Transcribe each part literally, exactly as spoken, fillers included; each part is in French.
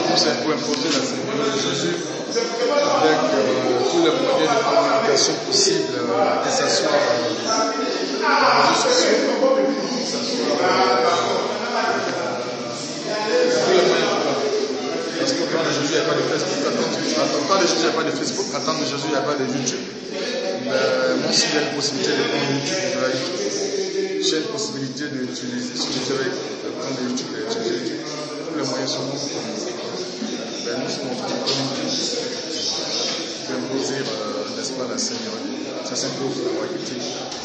nous, c'est pour imposer la Seigneur de Jésus avec euh, tous les moyens de communication possibles, euh, que ce soit euh, les réseaux sociaux, que ce soit euh, tous les moyens de faire. Parce qu'au temps de Jésus, il n'y a pas de Facebook. Au temps de Jésus, il n'y a pas de Facebook. Au temps de Jésus, il n'y a pas de YouTube. Mais moi, s'il y a une possibilité de prendre YouTube, je vais YouTube. J'ai une possibilité d'utiliser, si je devais prendre YouTube et utiliser YouTube, tous les moyens sont bons. Ben, nous sommes en train de communiquer, d'imposer, euh, n'est-ce pas, la Seigneurie. Ça s'impose la royauté.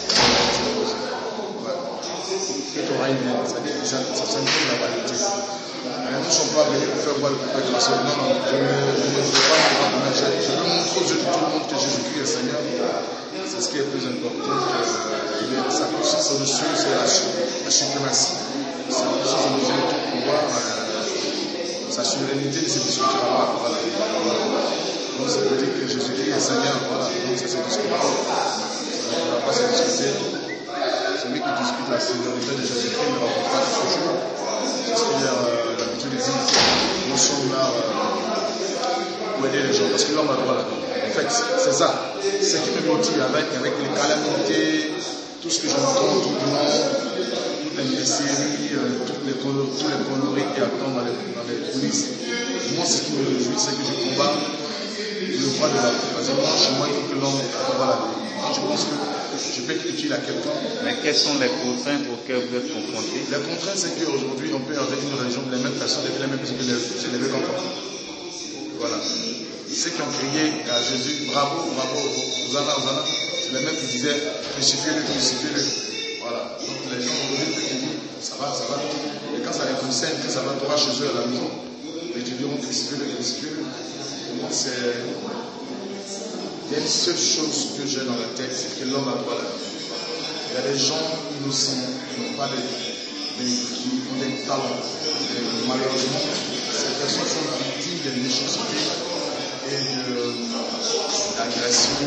Que tu auras une aide, ça s'impose la royauté. Mais nous ne sommes pas venus pour faire voir le peuple grâce. Non, non, je ne veux pas me je, je veux montrer aux yeux de tout le monde que Jésus-Christ est Seigneur. C'est ce qui est le plus important. Que, euh, sa puissance au-dessus, c'est la, la suprématie. Sa puissance au-dessus de tout pouvoir. Euh, sa souveraineté ne se discutera pas. Voilà. Donc ça veut dire que Jésus-Christ est Seigneur. Voilà. Donc ça se discute pas. Ça ne va pas se discuter. Celui qui discute la sécurité de Jésus-Christ ne rencontre pas ce chemin. C'est ce qu'il a euh, l'habitude de dire. Nous sommes là euh, pour aider les gens. Parce que l'homme a droit là-dedans. En fait, c'est ça. Ce qui me motive avec, avec les calamités, tout ce que j'entends, tout le monde, toutes les séries, euh, toutes les, tous les conneries qui attendent dans les, dans les coulisses. Moi, ce qui me réjouit, c'est que je combats le droit de la vie. Parce que moi, chez moi, il faut que l'homme combat la vie. Je pense que je peux être utile à quelqu'un. Mais quelles sont les contraintes auxquelles vous êtes confrontés? Les contraintes, c'est qu'aujourd'hui, on peut avec une religion, les mêmes personnes, les mêmes personnes que c'est les mêmes enfants. Voilà. Ceux qui ont crié à Jésus, bravo, bravo, Hosanna, Hosanna, c'est les mêmes qui disaient, crucifiez-le, crucifiez-le. Voilà. Donc les gens aujourd'hui peuvent dire, ça va, ça va. Et quand ça les concerne, que ça va, tu auras chez eux à la maison, et tu diront, crucifiez-le, crucifiez-le. Donc c'est... Il y a une seule chose que j'ai dans la tête, c'est que l'homme a droit à la vie. Il y a des gens innocents qui n'ont pas de, de, qui ont des talents. Et malheureusement, ces personnes sont victimes de méchanceté et d'agression.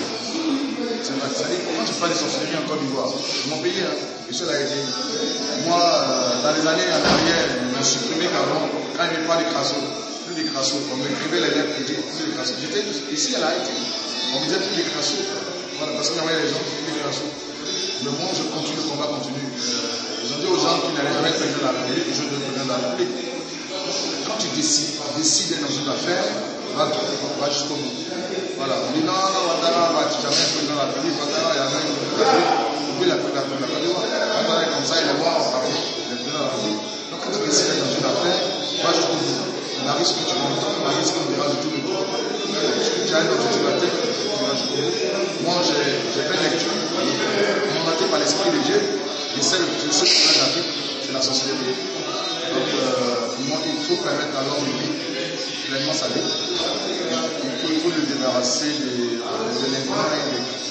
Quand je parle de sorcellerie en Côte d'Ivoire, je m'en payais, hein. Je suis là été. Moi, euh, dans les années en arrière, je me suis supprimé qu'avant, quand il n'y avait pas de crasso, plus de crasso, on m'écrivait les lettres pour dire plus de crasso. J'étais ici à la Haïti. On me disait plus les crassos. Voilà, parce qu'on envoyait les gens plus les crassos. Mais moi, je continue, le combat continue. Euh, ils ont dit aux gens qui n'allaient jamais être président de la République, je deviens président de la République. Quand tu décides, décides dans une affaire, va, va jusqu'au bout. Voilà, on dit non, non, Ouattara va être jamais président de la République, Ouattara, il y a même une République, oublie la présidente de la République. Ouattara est comme ça, il est mort, on parle, il est président de la République. Donc quand tu décides dans une affaire, va jusqu'au bout. On arrive ce que tu entends, on arrive ce qu'on dira de tout le monde. Tu as un objectif à la tête. Moi, j'ai fait lecture, mandaté par l'Esprit de Dieu, et c'est le plus problème d'Afrique, c'est la sorcellerie. Donc, euh, moi, il faut permettre à l'homme de vivre pleinement sa vie. Il faut, il faut le débarrasser des, des éléments et des